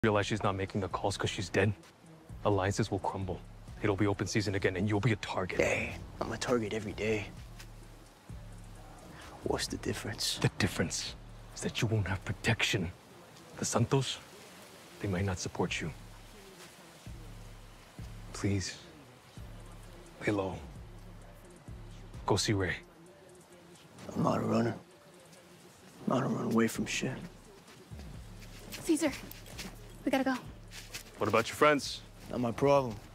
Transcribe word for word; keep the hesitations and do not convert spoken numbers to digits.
Realize she's not making the calls because she's dead, alliances will crumble. It'll be open season again, and you'll be a target. Hey, I'm a target every day. What's the difference? The difference is that you won't have protection. The Santos, they might not support you. Please, lay low. Go see Ray. I'm not a runner. I don't run away from shit. Cesar, we gotta go. What about your friends? Not my problem.